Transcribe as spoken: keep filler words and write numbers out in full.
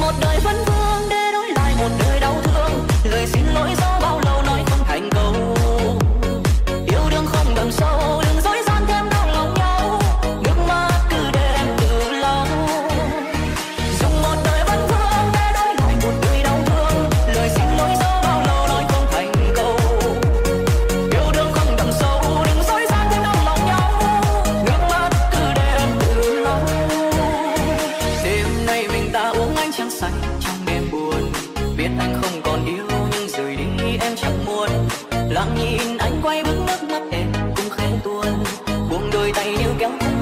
một đời vấn vương để đổi lại một đời đau thương. Lời xin lỗi do bao lâu nói không thành câu. Yêu đương không đậm sâu, đừng dối gian thêm đau lòng nhau. Nước mắt cứ để em từ lâu. Dùng một đời vấn vương để đổi lại một đời đau thương. Lời xin lỗi do bao lâu nói không thành câu. Yêu đương không đậm sâu, đừng dối gian thêm đau lòng nhau. Nước mắt cứ để em từ lâu. Đêm nay mình ta uống ánh trăng say trong đêm buồn. Biết anh không còn yêu nhưng rời đi em chẳng muốn. Lặng nhìn anh quay bước nước mắt em cũng khẽ tuôn. Buông đôi tay như kéo